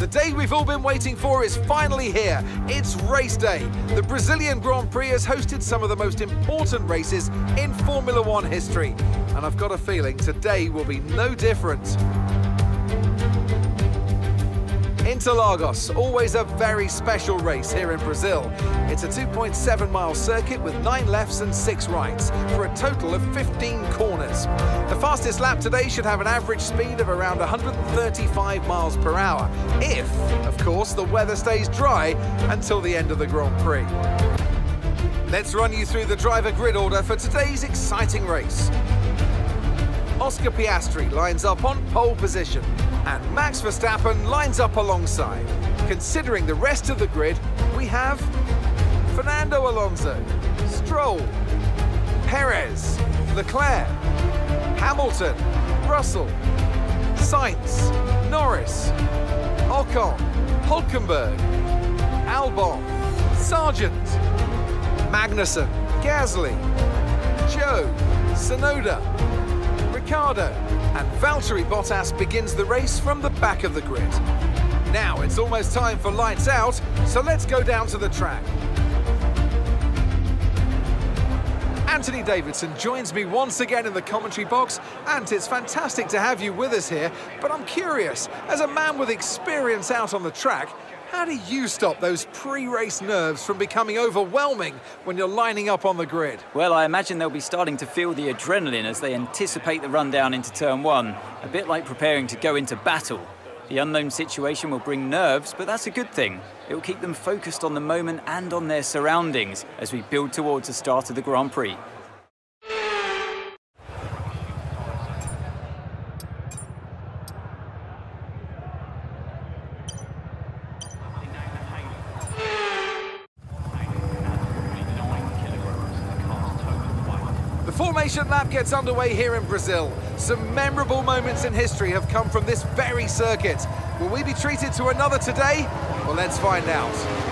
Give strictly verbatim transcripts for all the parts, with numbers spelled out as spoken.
The day we've all been waiting for is finally here. It's race day. The Brazilian Grand Prix has hosted some of the most important races in Formula One history. And I've got a feeling today will be no different. Interlagos, always a very special race here in Brazil. It's a two point seven mile circuit with nine lefts and six rights for a total of fifteen corners. The fastest lap today should have an average speed of around one hundred thirty-five miles per hour, if, of course, the weather stays dry until the end of the Grand Prix. Let's run you through the driver grid order for today's exciting race. Oscar Piastri lines up on pole position, and Max Verstappen lines up alongside. Considering the rest of the grid, we have Fernando Alonso, Stroll, Perez, Leclerc, Hamilton, Russell, Sainz, Norris, Ocon, Hülkenberg, Albon, Sargent, Magnussen, Gasly, Joe, Tsunoda, Ricciardo, and Valtteri Bottas begins the race from the back of the grid. Now it's almost time for lights out, so let's go down to the track. Anthony Davidson joins me once again in the commentary box, and it's fantastic to have you with us here, but I'm curious, as a man with experience out on the track, how do you stop those pre-race nerves from becoming overwhelming when you're lining up on the grid? Well, I imagine they'll be starting to feel the adrenaline as they anticipate the run down into turn one, a bit like preparing to go into battle. The unknown situation will bring nerves, but that's a good thing. It will keep them focused on the moment and on their surroundings as we build towards the start of the Grand Prix. Formation lap gets underway here in Brazil. Some memorable moments in history have come from this very circuit. Will we be treated to another today? Well, let's find out.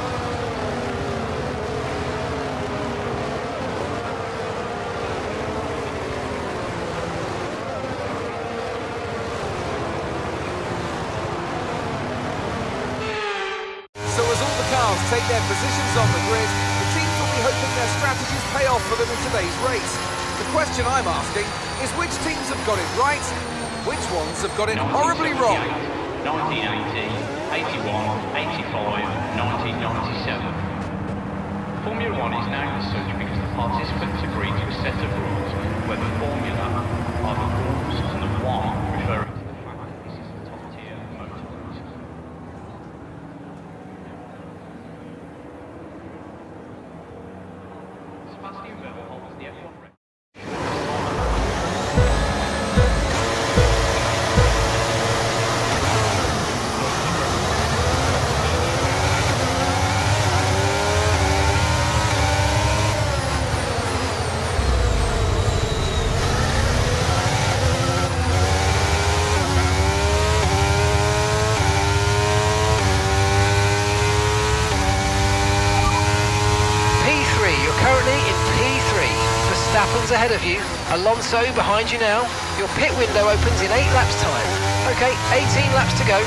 So as all the cars take their positions on the grid, the teams will be hoping their strategies pay off for them in today's race. The question I'm asking is which teams have got it right, which ones have got it horribly wrong? nineteen eighty, eighty-one, eighty-five, nineteen ninety-seven. Formula One is named as such because the participants agreed to a set of rules where the formula are the rules and the one referring to the fact that this is the top tier motorsport. Sebastian Vettel holds the F one record. Verstappen's ahead of you, Alonso behind you now. Your pit window opens in eight laps time. Okay, eighteen laps to go.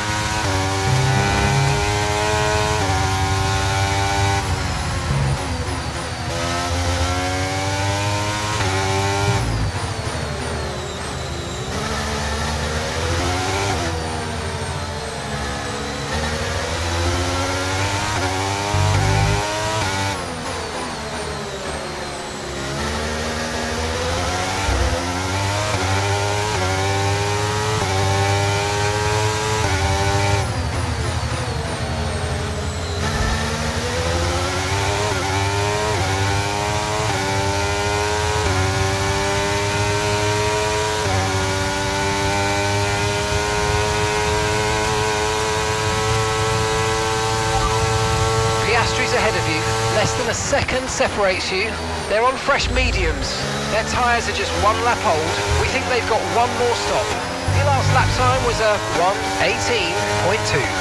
Ahead of you, less than a second separates you. They're on fresh mediums. Their tyres are just one lap old. We think they've got one more stop. Their last lap time was a one eighteen point two.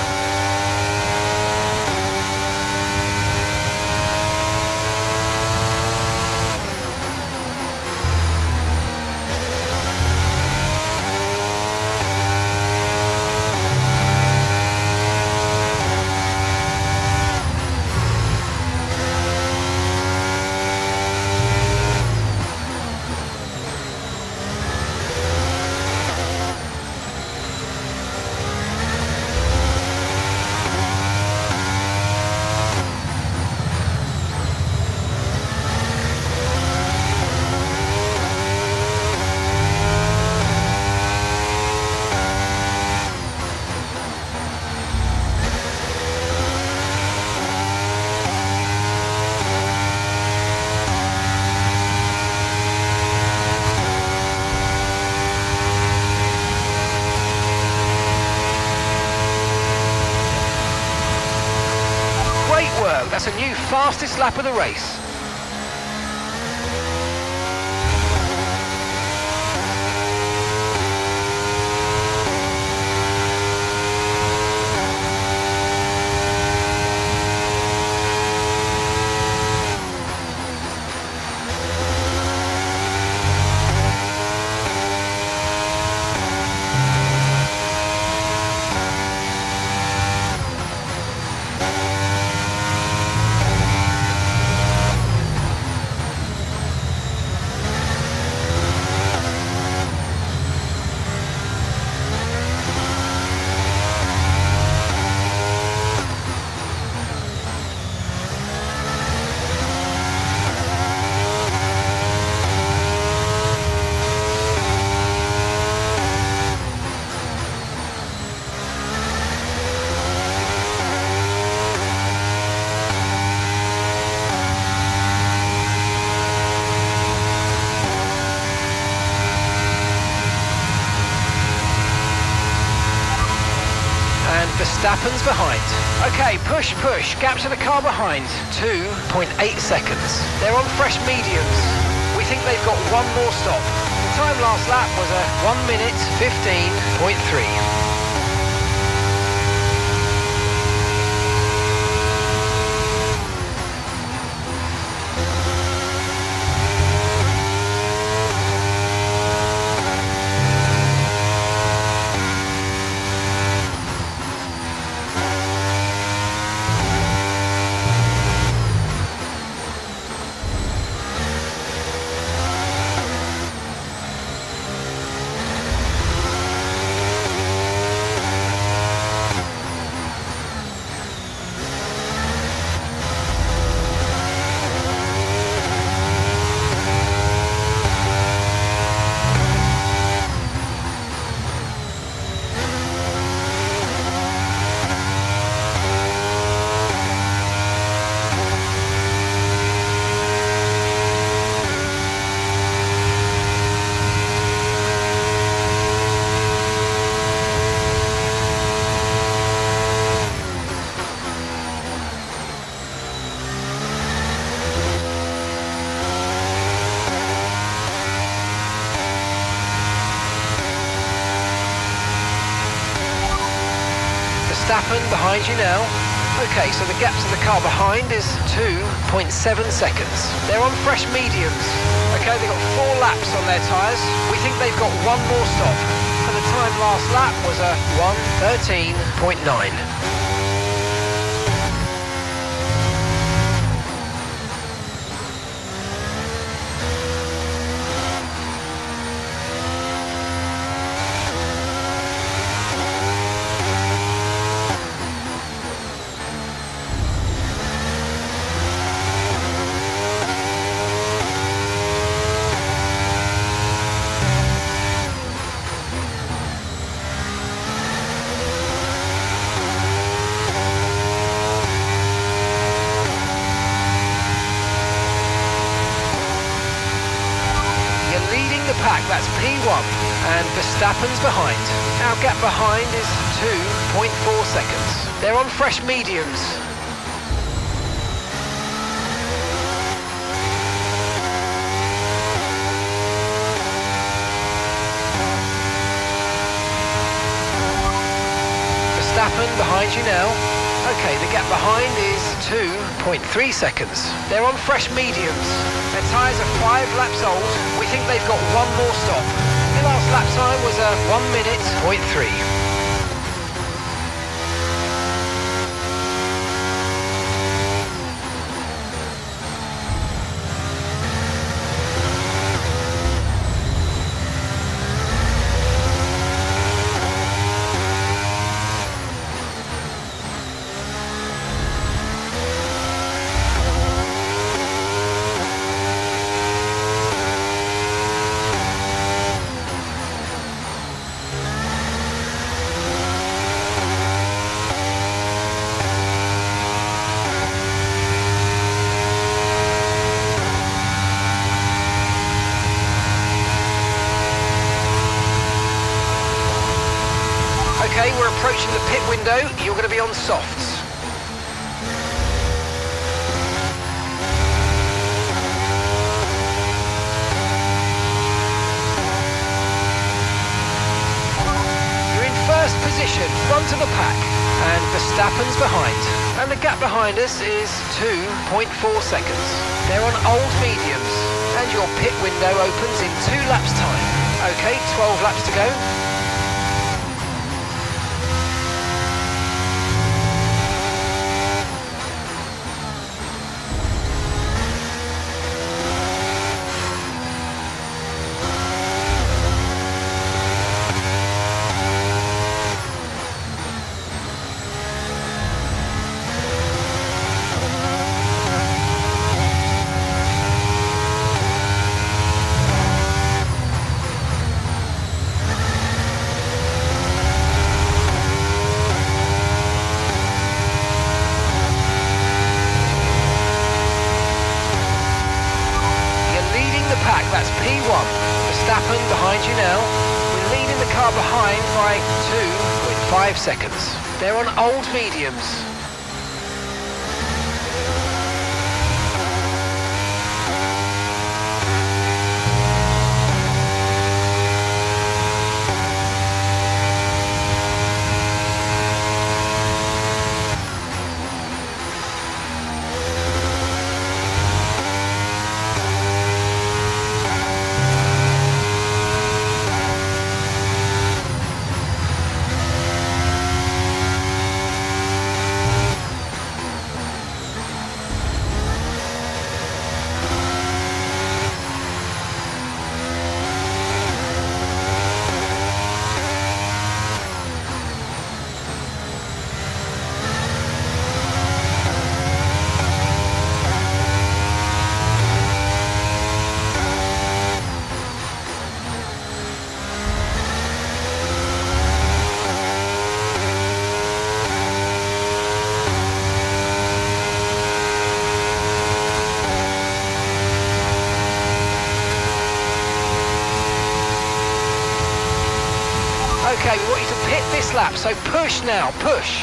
That's a new fastest lap of the race. Verstappen's behind. Okay, push, push. Gap to the car behind. two point eight seconds. They're on fresh mediums. We think they've got one more stop. The time last lap was a one minute fifteen point three. Verstappen behind you now. Okay, so the gap to the car behind is two point seven seconds. They're on fresh mediums. Okay, they've got four laps on their tyres. We think they've got one more stop. And the time last lap was a one thirteen point nine. Pack, that's P one, and Verstappen's behind. Our gap behind is two point four seconds. They're on fresh mediums. Verstappen behind you now. Okay, the gap behind is two point three seconds. They're on fresh mediums. Their tyres are five laps old. We think they've got one more stop. Their last lap time was a one minute point three. Okay, we're approaching the pit window. You're going to be on softs. position, front of the pack, and Verstappen's behind. And the gap behind us is two point four seconds. They're on old mediums, and your pit window opens in two laps' time. Okay, twelve laps to go. That's P one. Verstappen behind you now. We're leading the car behind by two point five seconds. They're on old mediums. Okay, we want you to pit this lap, so push now, push.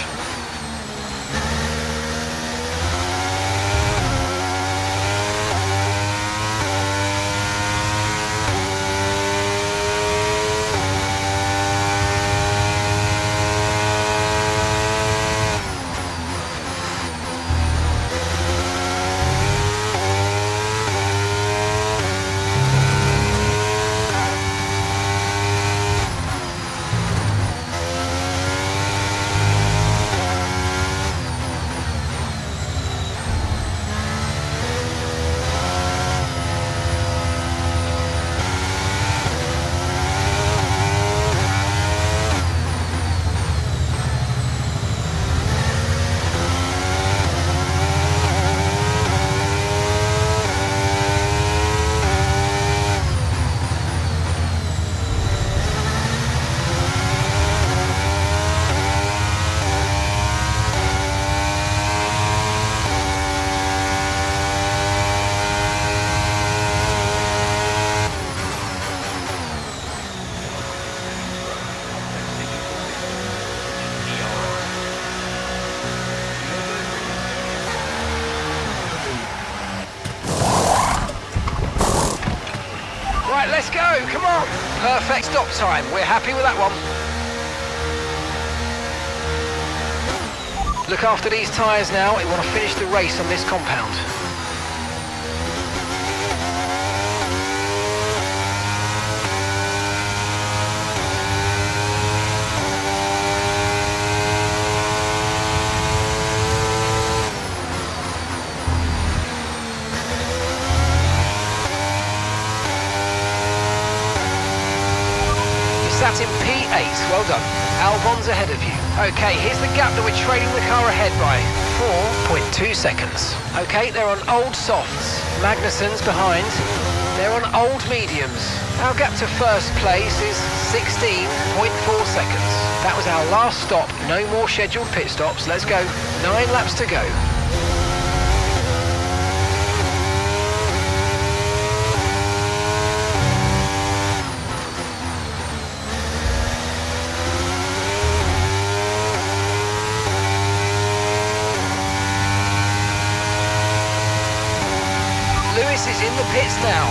Right, let's go, come on. Perfect stop time, we're happy with that one. Look after these tyres now, we want to finish the race on this compound. Sat in P eight, well done. Albon's ahead of you. Okay, here's the gap that we're trailing the car ahead by. four point two seconds. Okay, they're on old softs. Magnussen's behind. They're on old mediums. Our gap to first place is sixteen point four seconds. That was our last stop. No more scheduled pit stops. Let's go. Nine laps to go. Lewis is in the pits now.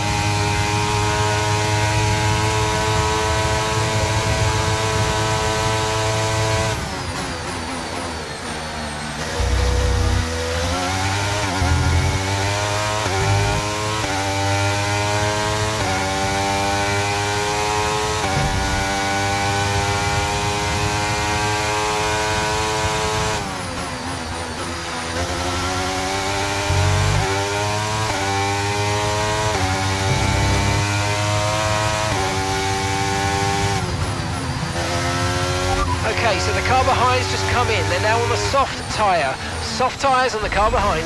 Okay, so the car behind's just come in. They're now on the soft tyre. Soft tyres on the car behind.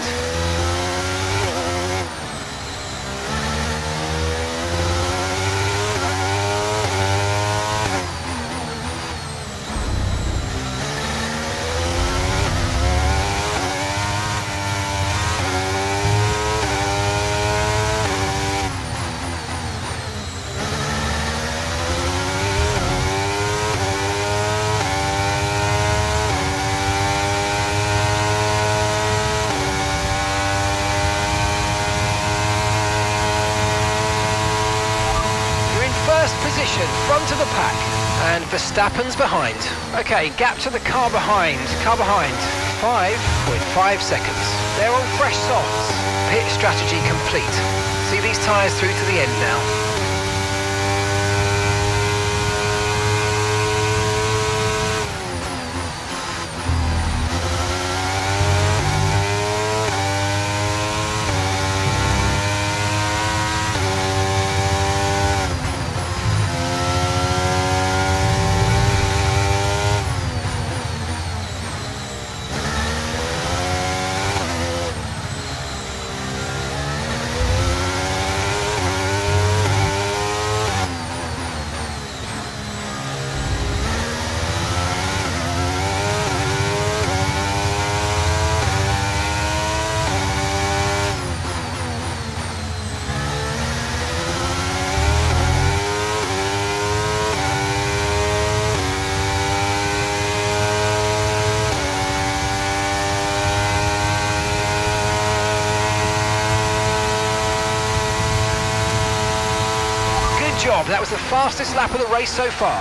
Front of the pack, and Verstappen's behind. Okay, gap to the car behind. Car behind, five point five seconds. They're on fresh softs. Pit strategy complete. See these tyres through to the end now. Job. That was the fastest lap of the race so far.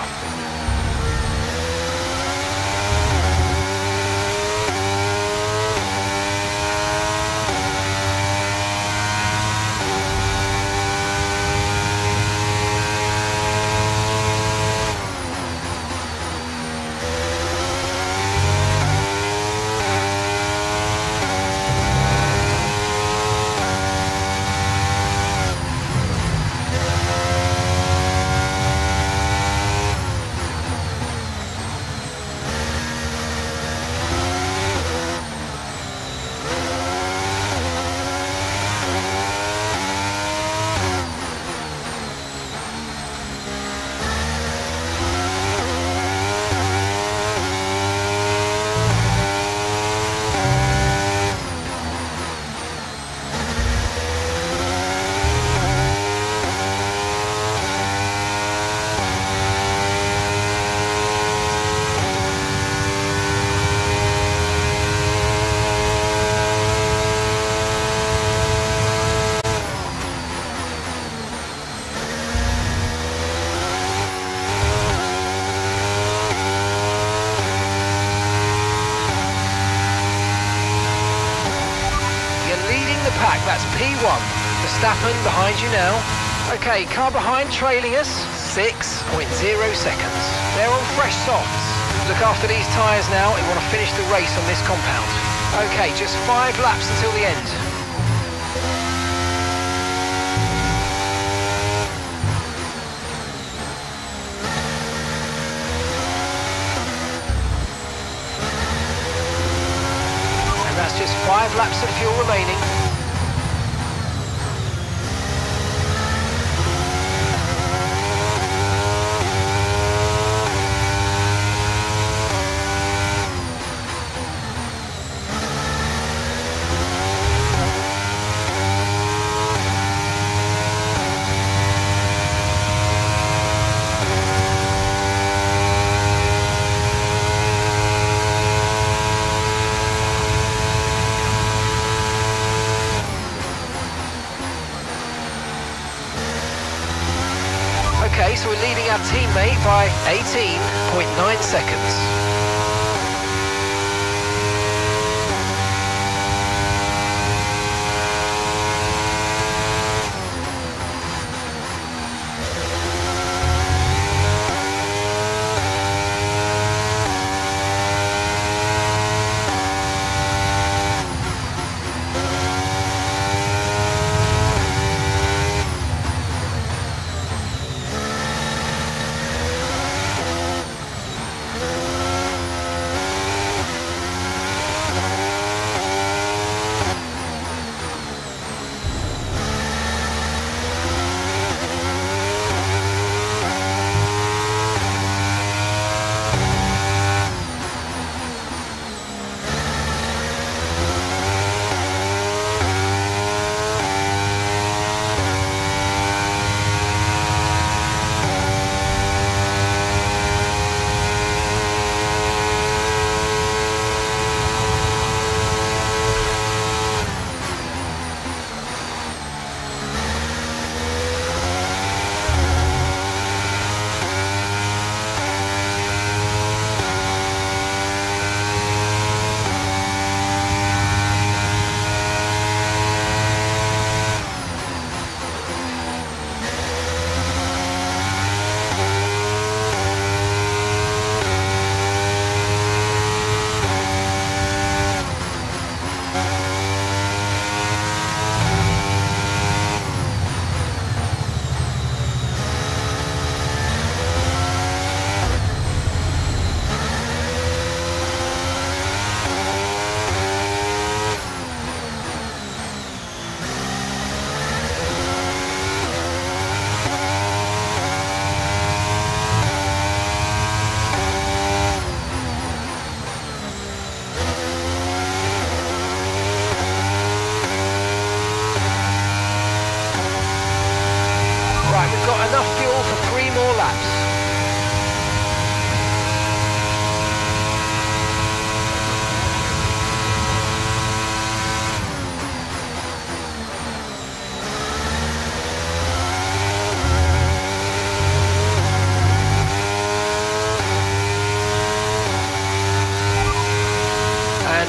Pack, that's P one. Verstappen behind you now. Okay, car behind trailing us, six point zero seconds. They're on fresh softs. Look after these tyres now, we want to finish the race on this compound. Okay, just five laps until the end. And that's just five laps of fuel remaining. Okay, so we're leading our teammate by eighteen point nine seconds.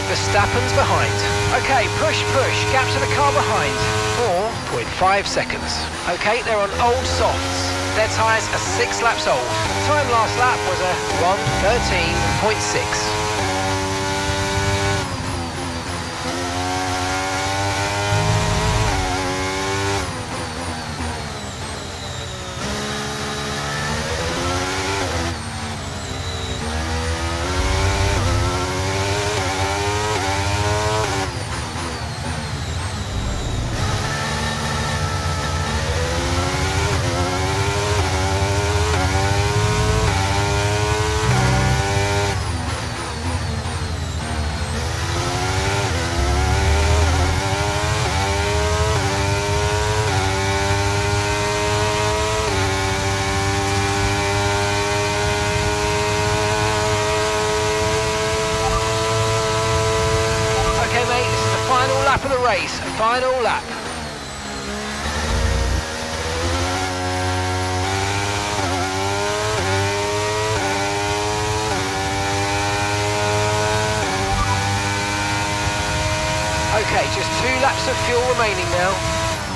Verstappen's behind. Okay, push, push, gap to the car behind. four point five seconds. Okay, they're on old softs. Their tyres are six laps old. Time last lap was a one thirteen point six. Lap of the race, final lap. Okay, just two laps of fuel remaining now.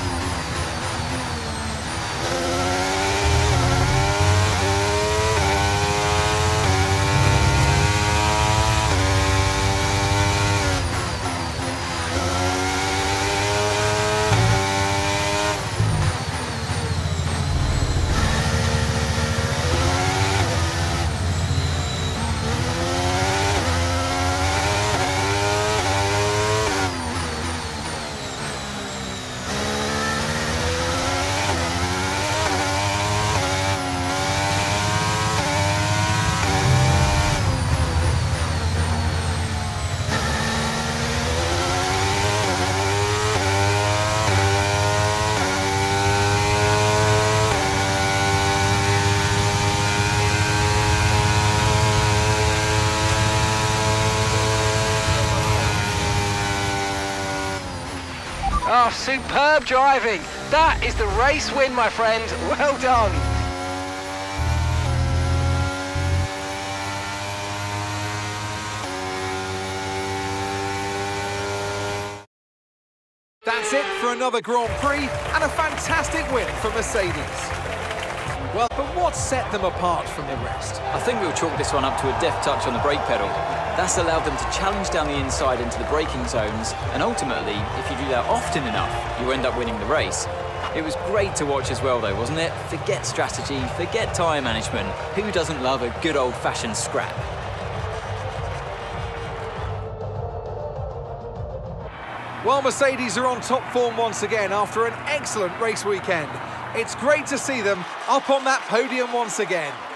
Oh, superb driving. That is the race win, my friend. Well done. That's it for another Grand Prix and a fantastic win for Mercedes. Well, but what set them apart from the rest? I think we'll chalk this one up to a deft touch on the brake pedal. That's allowed them to challenge down the inside into the braking zones, and ultimately, if you do that often enough, you end up winning the race. It was great to watch as well though, wasn't it? Forget strategy, forget tyre management. Who doesn't love a good old-fashioned scrap? Well, Mercedes are on top form once again after an excellent race weekend. It's great to see them up on that podium once again.